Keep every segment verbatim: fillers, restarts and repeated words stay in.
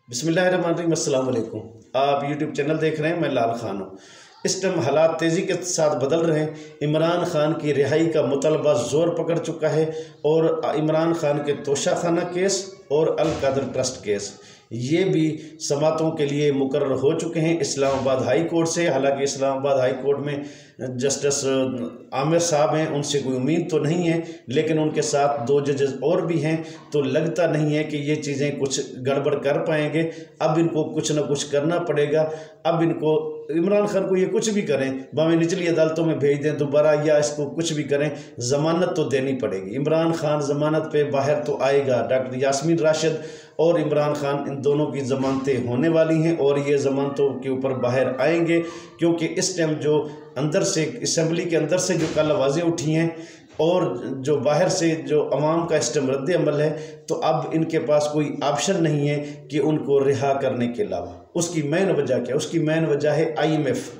बिस्मिल्लाहिर्रहमानिर्रहीम, अस्सलाम वालेकुम। आप यूट्यूब चैनल देख रहे हैं, मैं लाल खान हूँ। इस टाइम हालात तेज़ी के साथ बदल रहे हैं। इमरान खान की रिहाई का मुतलबा ज़ोर पकड़ चुका है और इमरान खान के तोशाखाना केस और अल कादर ट्रस्ट केस ये भी समातों के लिए मुकर्रर हो चुके हैं इस्लामाबाद हाई कोर्ट से। हालांकि इस्लामाबाद हाई कोर्ट में जस्टिस आमिर साहब हैं, उनसे कोई उम्मीद तो नहीं है, लेकिन उनके साथ दो जजेस और भी हैं, तो लगता नहीं है कि ये चीज़ें कुछ गड़बड़ कर पाएंगे। अब इनको कुछ ना कुछ करना पड़ेगा। अब इनको इमरान खान को ये कुछ भी करें, भावें निचली अदालतों में भेज दें दोबारा या इसको कुछ भी करें, ज़मानत तो देनी पड़ेगी। इमरान खान ज़मानत पे बाहर तो आएगा। डॉक्टर यास्मीन राशिद और इमरान खान, इन दोनों की ज़मानतें होने वाली हैं और ये ज़मानतों के ऊपर बाहर आएंगे, क्योंकि इस टाइम जो अंदर से असम्बली के अंदर से जो कल आवाज़ें उठी हैं और जो बाहर से जो अवाम का इस टाइम रद्द अमल है, तो अब इनके पास कोई ऑप्शन नहीं है कि उनको रिहा करने के अलावा। उसकी मेन वजह क्या? उसकी मेन वजह है I M F.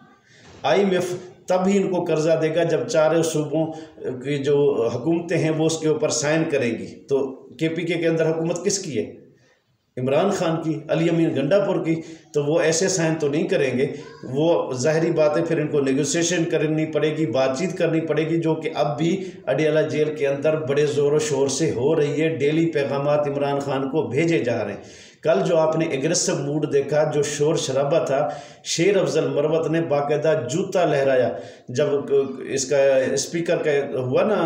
I M F तभी इनको कर्जा देगा जब चारों सूबों की जो हुकूमतें हैं वो उसके ऊपर साइन करेंगी। तो के पी के के अंदर हुकूमत किसकी है? इमरान खान की, अली अमीन गंडापुर की। तो वो ऐसे साइन तो नहीं करेंगे। वो ज़ाहिरी बात है, फिर इनको नेगोशिएशन करनी पड़ेगी, बातचीत करनी पड़ेगी, जो कि अब भी अडियाला जेल के अंदर बड़े ज़ोरों शोर से हो रही है। डेली पैगामात इमरान खान को भेजे जा रहे हैं। कल जो आपने एग्रेसिव मूड देखा, जो शोर शराबा था, शेर अफजल मरवत ने बाकायदा जूता लहराया जब इसका स्पीकर का हुआ ना,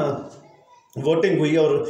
वोटिंग हुई और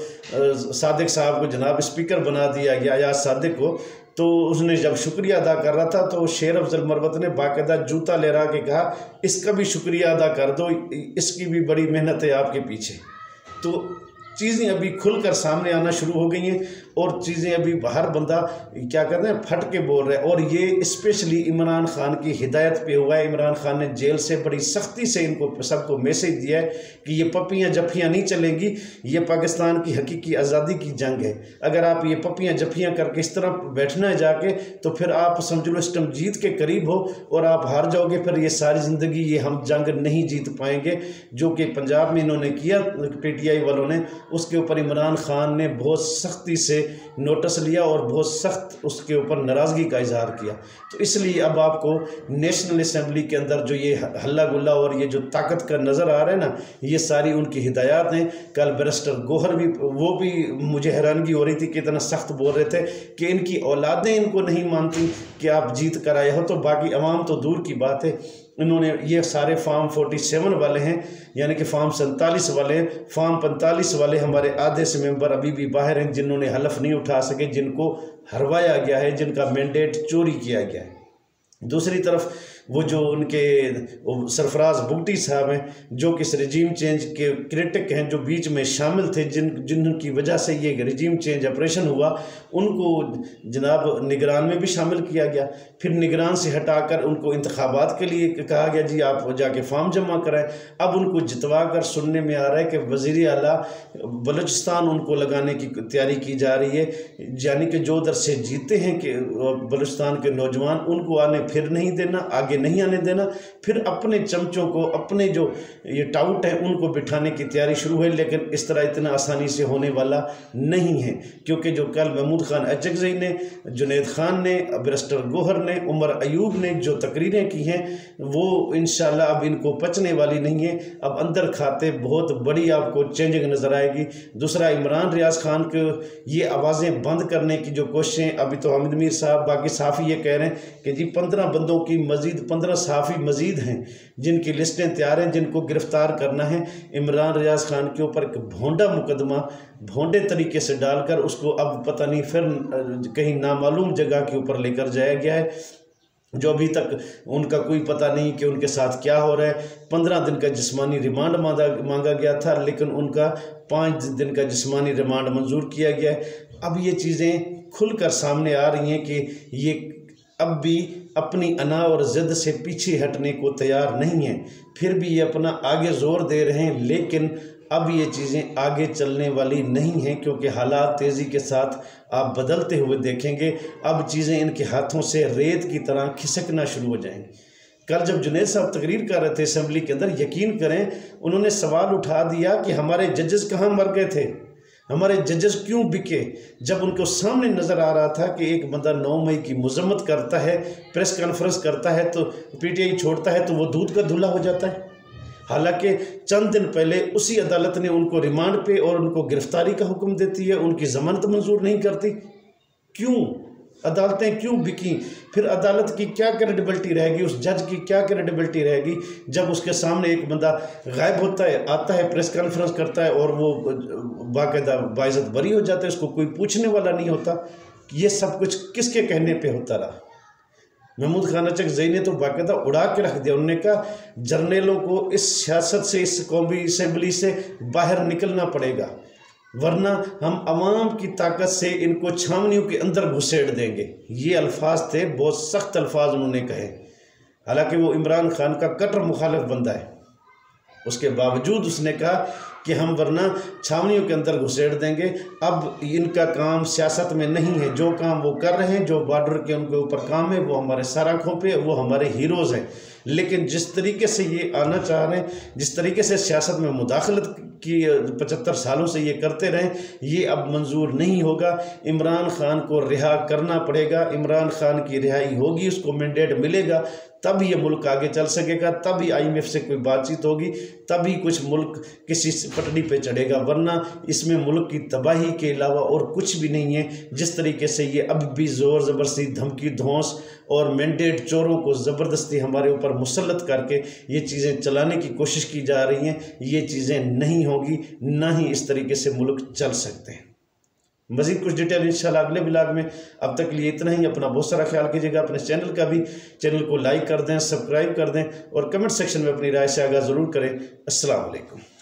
सादिक साहब को जनाब स्पीकर बना दिया गया, या सादिक को, तो उसने जब शुक्रिया अदा कर रहा था तो शेर अफजल मरवत ने बाकायदा जूता लहरा के कहा, इसका भी शुक्रिया अदा कर दो, इसकी भी बड़ी मेहनत है आपके पीछे। तो चीज़ें अभी खुलकर सामने आना शुरू हो गई हैं और चीज़ें अभी हर बंदा क्या कहते हैं फट के बोल रहा है। और ये स्पेशली इमरान खान की हिदायत पे हुआ है। इमरान खान ने जेल से बड़ी सख्ती से इनको सबको मैसेज दिया है कि ये पपियाँ जफियाँ नहीं चलेंगी, ये पाकिस्तान की हकीकी आज़ादी की जंग है। अगर आप ये पपियाँ जफियाँ करके इस तरह बैठना है जाके, तो फिर आप समझ लो इस टाइम जीत के करीब हो और आप हार जाओगे। फिर ये सारी ज़िंदगी ये हम जंग नहीं जीत पाएंगे, जो कि पंजाब में इन्होंने किया पी टी आई वालों ने। उसके ऊपर इमरान खान ने बहुत सख्ती से नोटिस लिया और बहुत सख्त उसके ऊपर नाराज़गी का इजहार किया। तो इसलिए अब आपको नेशनल असम्बली के अंदर जो ये हल्ला गुल्ला और ये जो ताकत का नज़र आ रहा है ना, ये सारी उनकी हिदायत हैं। कल बैरिस्टर गोहर भी, वो भी मुझे हैरानगी हो रही थी कि इतना सख्त बोल रहे थे कि इनकी औलादें इनको नहीं मानती कि आप जीत कर आए हो, तो बाकी अवाम तो दूर की बात है। इन्होंने ये सारे फार्म सैंतालीस वाले हैं, यानी कि फार्म सैंतालीस वाले हैं। फार्म पैंतालीस वाले हमारे आधे से मेंबर अभी भी बाहर हैं, जिन्होंने हलफ नहीं उठा सके, जिनको हरवाया गया है, जिनका मैंडेट चोरी किया गया है। दूसरी तरफ वो जो उनके वो सरफराज बुगटी साहब हैं, जो कि इस रिजीम चेंज के क्रिटिक हैं, जो बीच में शामिल थे, जिन जिनकी वजह से ये रिजीम चेंज ऑपरेशन हुआ, उनको जनाब निगरान में भी शामिल किया गया। फिर निगरान से हटाकर उनको इंतखाबात के लिए कहा गया, जी आप जाके फॉर्म जमा कराएं। अब उनको जितवा कर सुनने में आ रहा है कि वज़ीर आला बलूचिस्तान उनको लगाने की तैयारी की जा रही है, यानी कि जो उधर से जीते हैं कि बलूचिस्तान के नौजवान, उनको आने फिर नहीं देना, आगे नहीं आने देना। फिर अपने चमचों को, अपने जो ये टाउट हैं, उनको बिठाने की तैयारी शुरू है। लेकिन इस तरह इतना आसानी से होने वाला नहीं है, क्योंकि जो कल महमूद खान अचकज़ई ने, जुनैद खान ने, बैरिस्टर गोहर ने, उमर अयूब ने जो तकरीरें की हैं, वो इंशाल्लाह अब इनको पचने वाली नहीं है। अब अंदर खाते बहुत बड़ी आपको चेंजिंग नज़र आएगी। दूसरा, इमरान रियाज खान को ये आवाज़ें बंद करने की जो कोशिशें, अभी तो हामिद मीर साहब, बाकी साफ़ी ये कह रहे हैं कि जी पंद्रह बंदों की मजीद, पंद्रह साफ़ी मजीद हैं जिनकी लिस्टें तैयार हैं, जिनको गिरफ्तार करना है। इमरान रियाज खान के ऊपर एक भोंडा मुकदमा भोंडे तरीके से डालकर उसको अब पता नहीं फिर कहीं नामालूम जगह के ऊपर लेकर जाया गया है, जो अभी तक उनका कोई पता नहीं कि उनके साथ क्या हो रहा है। पंद्रह दिन का जिस्मानी रिमांड मांगा मांगा गया था, लेकिन उनका पाँच दिन का जिस्मानी रिमांड मंजूर किया गया है। अब ये चीज़ें खुलकर सामने आ रही हैं कि ये अब भी अपनी अना और ज़िद से पीछे हटने को तैयार नहीं हैं। फिर भी ये अपना आगे जोर दे रहे हैं, लेकिन अब ये चीज़ें आगे चलने वाली नहीं हैं, क्योंकि हालात तेज़ी के साथ आप बदलते हुए देखेंगे। अब चीज़ें इनके हाथों से रेत की तरह खिसकना शुरू हो जाएंगी। कल जब जुनैद साहब तकरीर कर रहे थे असम्बली के अंदर, यकीन करें उन्होंने सवाल उठा दिया कि हमारे जजेस कहाँ मर गए थे, हमारे जजेस क्यों बिके? जब उनको सामने नज़र आ रहा था कि एक बंदा नौ मई की मजम्मत करता है, प्रेस कॉन्फ्रेंस करता है, तो पीटीआई छोड़ता है तो वो दूध का धुला हो जाता है। हालांकि चंद दिन पहले उसी अदालत ने उनको रिमांड पे और उनको गिरफ्तारी का हुक्म देती है, उनकी जमानत मंजूर नहीं करती। क्यों? अदालतें क्यों बिकी? फिर अदालत की क्या क्रेडिबिलिटी रहेगी, उस जज की क्या क्रेडिबिलिटी रहेगी जब उसके सामने एक बंदा गायब होता है, आता है, प्रेस कॉन्फ्रेंस करता है और वो बाकायदा बाइज्जत बरी हो जाता है, उसको कोई पूछने वाला नहीं होता। ये सब कुछ किसके कहने पे होता रहा? महमूद खान अचकज़ई ने तो बाकायदा उड़ा के रख दिया। उन्होंने कहा जर्नलों को इस सियासत से, इस कौमी असम्बली से बाहर निकलना पड़ेगा, वरना हम अवाम की ताकत से इनको छावनियों के अंदर घुसेड़ देंगे। ये अल्फाज थे, बहुत सख्त अल्फाज उन्होंने कहे। हालांकि वो इमरान खान का कट्टर मुखालिफ बंदा है, उसके बावजूद उसने कहा कि हम वरना छावनियों के अंदर घुसेड़ देंगे। अब इनका काम सियासत में नहीं है, जो काम वो कर रहे हैं, जो बॉर्डर के उनके ऊपर काम है, वो हमारे सर आँखों पे, वो हमारे हीरोज़ हैं। लेकिन जिस तरीके से ये आना चाह रहे हैं, जिस तरीके से सियासत में मुदाखलत की पचहत्तर सालों से ये करते रहें, ये अब मंजूर नहीं होगा। इमरान खान को रिहा करना पड़ेगा। इमरान खान की रिहाई होगी, उसको मैंडेट मिलेगा, तब ये मुल्क आगे चल सकेगा, तभी आई एम एफ से कोई बातचीत होगी, तभी कुछ मुल्क किसी पटड़ी पे चढ़ेगा, वरना इसमें मुल्क की तबाही के अलावा और कुछ भी नहीं है। जिस तरीके से ये अब भी ज़ोर ज़बरदस्ती, धमकी, धौंस और मैंडेट चोरों को ज़बरदस्ती हमारे ऊपर मुसल्लत करके ये चीज़ें चलाने की कोशिश की जा रही हैं, ये चीज़ें नहीं होगी, ना ही इस तरीके से मुल्क चल सकते हैं। मज़ीद कुछ डिटेल इंशाल्लाह अगले व्लॉग में। अब तक के लिए इतना ही। अपना बहुत सारा ख्याल कीजिएगा। अपने चैनल का भी चैनल को लाइक कर दें, सब्सक्राइब कर दें और कमेंट सेक्शन में अपनी राय से आगाह ज़रूर करें। अस्सलाम वालेकुम।